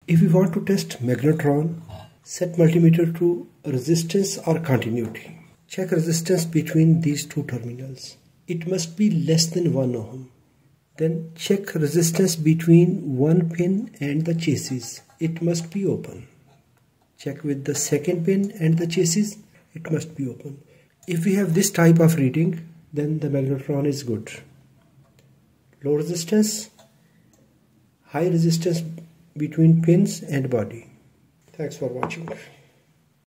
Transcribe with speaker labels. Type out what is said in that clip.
Speaker 1: If we want to test magnetron, set multimeter to resistance or continuity. Check resistance between these two terminals. It must be less than 1 ohm. Then check resistance between one pin and the chassis. It must be open. Check with the second pin and the chassis. It must be open. If we have this type of reading, then the magnetron is good. Low resistance, high resistance between pins and body. Thanks for watching.